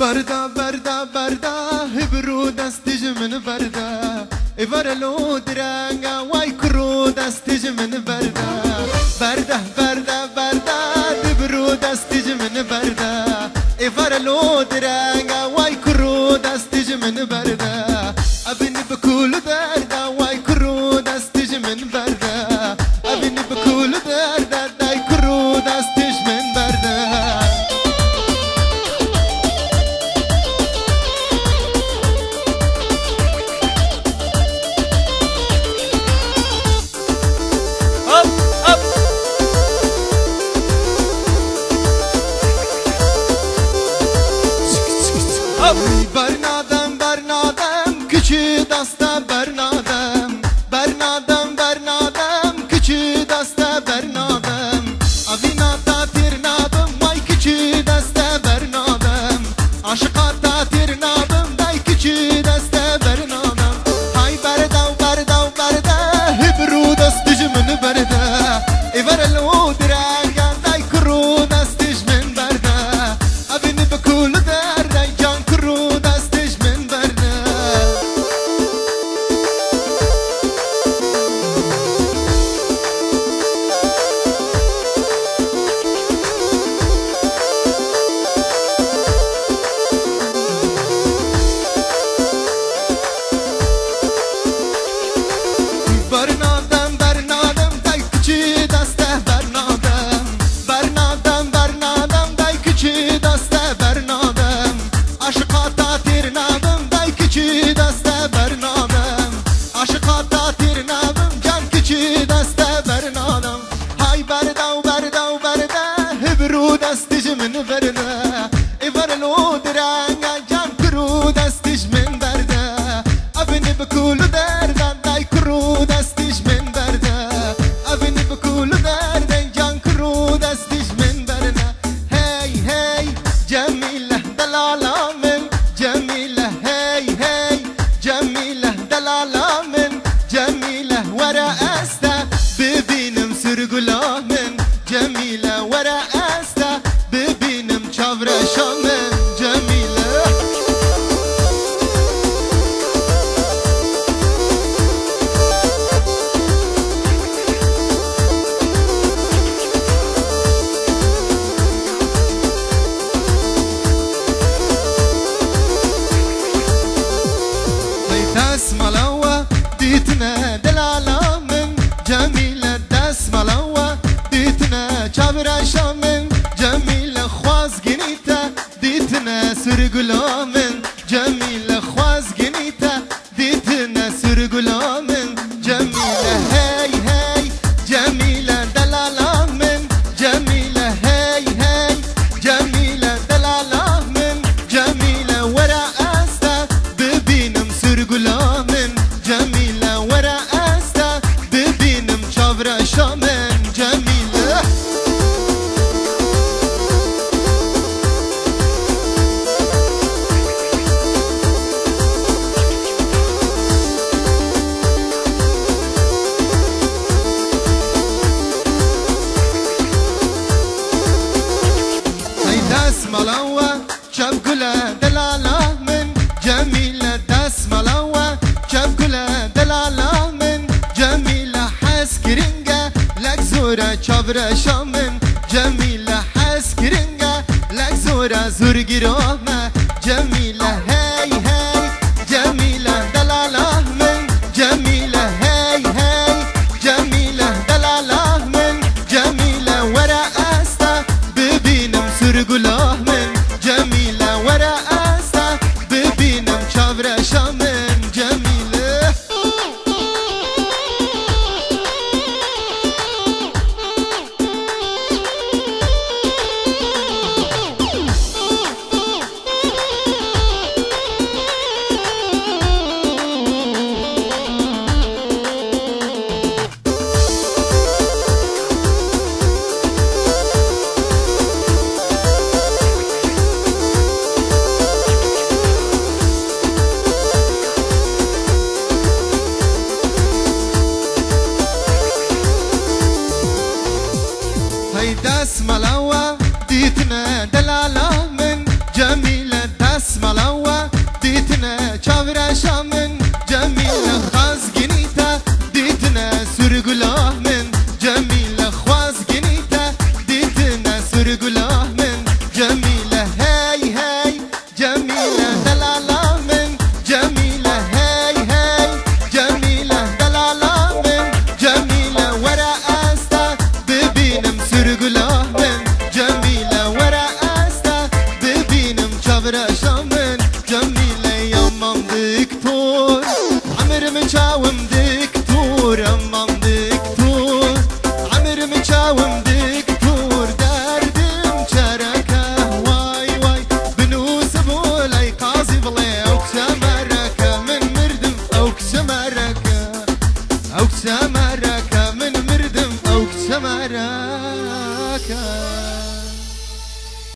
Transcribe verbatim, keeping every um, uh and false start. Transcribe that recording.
بردا بردا بردا هبرو دستج من بردا افرلو درنگا وای کرو دستج من بردا بردا بردا بردا هبرو دستج من بردا افرلو درنگا وای کرو دستج من بردا ابن بكل دردا وای کرو دستج من بردا ابن بكل دردا دای کرو دستج من بردا برنادم برنادم küçü dasta برنادم برنادم برنادم küçü dasta برنادم avina tirnadım vay küçü dasta برنادم aşıkata tirnadım vay küçü dasta برنادم hay berda berda berda hibru dastijmin berda everlo diranga day kuru dastijmin berda abini bekul derda can kuru dastijmin berda برنادم برنادم دای küçü dasta برنادم برنادم برنادم دای küçü dasta برنادم aşıkata tirnadım dای küçü dasta برنادم aşıkata tirnadım can küçü dasta برنادم hay berda berda berda hibru dastijmin berda everlo diranga can kuru dastijmin berda abini bekul derda dای kuru dastijmin berda abini bekul derda can kuru dastijmin berda hey hey Cemile delalamin Cemile hey hey Cemile delalamin Cemile wara asta bebinim sürgülamin Cemile wara asta bebinim çavreşamin Cemile دسمالوا دیتنه دلالامن جمیله دسمالوا دیتنه چابرشامن جمیله خوازگینیته دیتنه سرگلامن جمیله خوازگینیته دیتنه سرگلامن جمیله هی هی جمیله دلالامن جمیله هی هی جمیله دلالامن جمیله ورا استا ببینم سرگلامن جمیله ورا استا ببینم چاورشامن جمیله ای دسمالوا چبگله دلالامن جمیله دسمالوا چبگله دلالامن جمیله حس کرینگه لک زوره چاورشامن جمیله حس کرینگه لک زوره زورگیرامه جمیله هی هی جمیله دلالامن جمیله هی هی جمیله دلالامن جمیله ورا استا ببینم سرگلامن جمیله ورا استا ببینم چاورشامن جمیله دسمالوا دیتنه دلالا من جمیله دست سالا و دیتنه چاورا شامن